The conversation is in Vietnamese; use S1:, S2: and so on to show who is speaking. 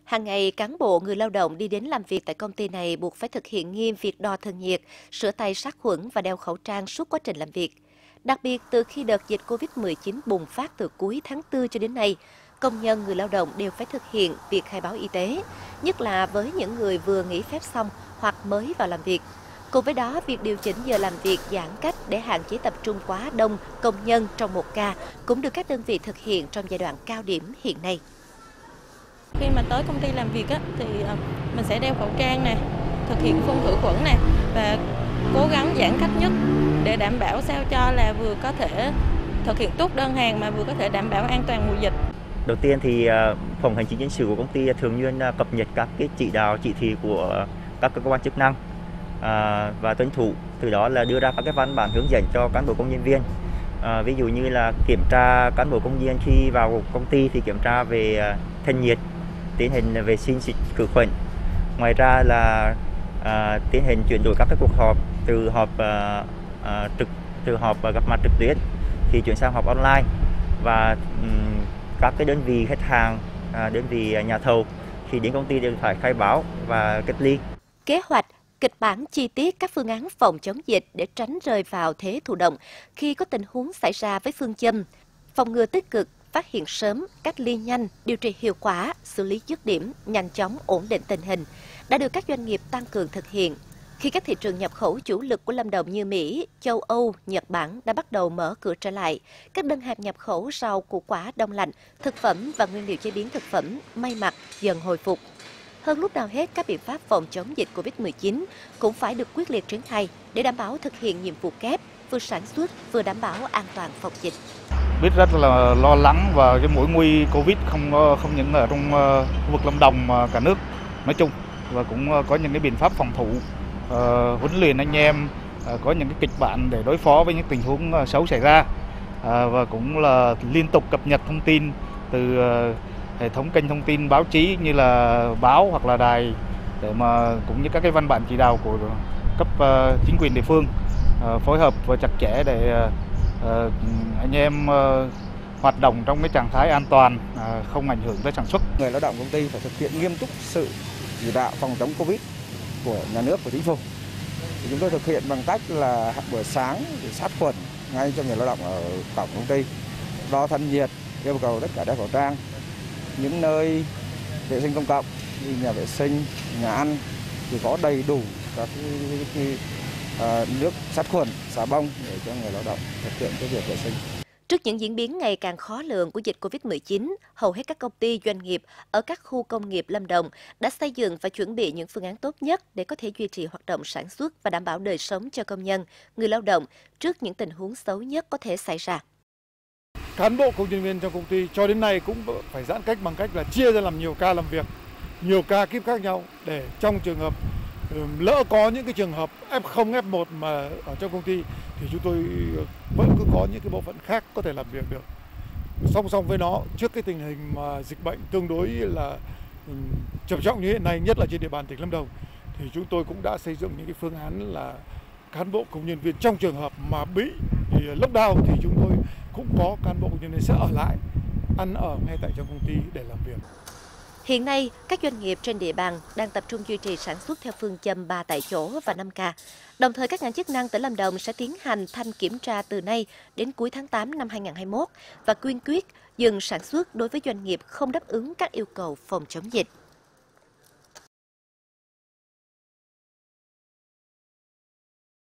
S1: Hàng ngày, cán bộ, người lao động đi đến làm việc tại công ty này buộc phải thực hiện nghiêm việc đo thân nhiệt, rửa tay sát khuẩn và đeo khẩu trang suốt quá trình làm việc. Đặc biệt, từ khi đợt dịch Covid-19 bùng phát từ cuối tháng 4 cho đến nay, công nhân, người lao động đều phải thực hiện việc khai báo y tế, nhất là với những người vừa nghỉ phép xong hoặc mới vào làm việc. Cùng với đó, việc điều chỉnh giờ làm việc giãn cách để hạn chế tập trung quá đông công nhân trong một ca cũng được các đơn vị thực hiện trong giai đoạn cao điểm hiện nay.
S2: Khi mà tới công ty làm việc thì mình sẽ đeo khẩu trang nè, thực hiện phun khử khuẩn nè và cố gắng giãn cách nhất để đảm bảo sao cho là vừa có thể thực hiện tốt đơn hàng mà vừa có thể đảm bảo an toàn mùa dịch.
S3: Đầu tiên thì phòng hành chính nhân sự của công ty thường xuyên cập nhật các cái chỉ đạo chỉ thị của các cơ quan chức năng và tuân thủ, từ đó là đưa ra các cái văn bản hướng dẫn cho cán bộ công nhân viên. Ví dụ như là kiểm tra cán bộ công nhân khi vào công ty thì kiểm tra về thân nhiệt, tiến hành vệ sinh khử khuẩn. Ngoài ra là tiến hành chuyển đổi các cái cuộc họp từ họp gặp mặt trực tuyến thì chuyển sang họp online, và các cái đơn vị khách hàng, đơn vị nhà thầu khi đến công ty đều phải khai báo và cách ly.
S1: Kế hoạch, kịch bản chi tiết các phương án phòng chống dịch để tránh rơi vào thế thụ động khi có tình huống xảy ra với phương châm phòng ngừa tích cực, phát hiện sớm, cách ly nhanh, điều trị hiệu quả, xử lý dứt điểm, nhanh chóng ổn định tình hình đã được các doanh nghiệp tăng cường thực hiện. Khi các thị trường nhập khẩu chủ lực của Lâm Đồng như Mỹ, châu Âu, Nhật Bản đã bắt đầu mở cửa trở lại, các đơn hàng nhập khẩu rau, củ quả, đông lạnh, thực phẩm và nguyên liệu chế biến thực phẩm, may mặc dần hồi phục. Hơn lúc nào hết, các biện pháp phòng chống dịch Covid-19 cũng phải được quyết liệt triển khai để đảm bảo thực hiện nhiệm vụ kép, vừa sản xuất vừa đảm bảo an toàn phòng dịch.
S4: Biết rất là lo lắng và cái mối nguy Covid không những ở trong khu vực Lâm Đồng mà cả nước nói chung, và cũng có những cái biện pháp phòng thủ, huấn luyện anh em, có những cái kịch bản để đối phó với những tình huống xấu xảy ra, và cũng là liên tục cập nhật thông tin từ hệ thống kênh thông tin báo chí như là báo hoặc là đài, để mà cũng như các cái văn bản chỉ đạo của cấp chính quyền địa phương phối hợp và chặt chẽ để anh em hoạt động trong cái trạng thái an toàn, không ảnh hưởng tới sản xuất.
S5: Người lao động công ty phải thực hiện nghiêm túc sự chỉ đạo phòng chống Covid của nhà nước, của chính phủ. Thì chúng tôi thực hiện bằng cách là buổi sáng thì sát khuẩn ngay cho người lao động ở cổng công ty, đo thân nhiệt, yêu cầu tất cả đeo khẩu trang. Những nơi vệ sinh công cộng như nhà vệ sinh, nhà ăn thì có đầy đủ các nước sát khuẩn, xà bông để cho người lao động thực hiện cái việc vệ sinh.
S1: Trước những diễn biến ngày càng khó lường của dịch Covid-19, hầu hết các công ty, doanh nghiệp ở các khu công nghiệp Lâm Đồng đã xây dựng và chuẩn bị những phương án tốt nhất để có thể duy trì hoạt động sản xuất và đảm bảo đời sống cho công nhân, người lao động trước những tình huống xấu nhất có thể xảy ra.
S6: Cán bộ công nhân viên trong công ty cho đến nay cũng phải giãn cách bằng cách là chia ra làm nhiều ca làm việc, nhiều ca kíp khác nhau, để trong trường hợp lỡ có những cái trường hợp F0, F1 mà ở trong công ty thì chúng tôi vẫn cứ có những cái bộ phận khác có thể làm việc được. Song song với nó, trước cái tình hình mà dịch bệnh tương đối là trầm trọng như hiện nay, nhất là trên địa bàn tỉnh Lâm Đồng, thì chúng tôi cũng đã xây dựng những cái phương án là cán bộ công nhân viên trong trường hợp mà bị lockdown thì chúng tôi cũng có cán bộ công nhân viên sẽ ở lại ăn ở ngay tại trong công ty để làm việc.
S1: Hiện nay, các doanh nghiệp trên địa bàn đang tập trung duy trì sản xuất theo phương châm 3 tại chỗ và 5K. Đồng thời, các ngành chức năng tỉnh Lâm Đồng sẽ tiến hành thanh kiểm tra từ nay đến cuối tháng 8 năm 2021 và kiên quyết dừng sản xuất đối với doanh nghiệp không đáp ứng các yêu cầu phòng chống dịch.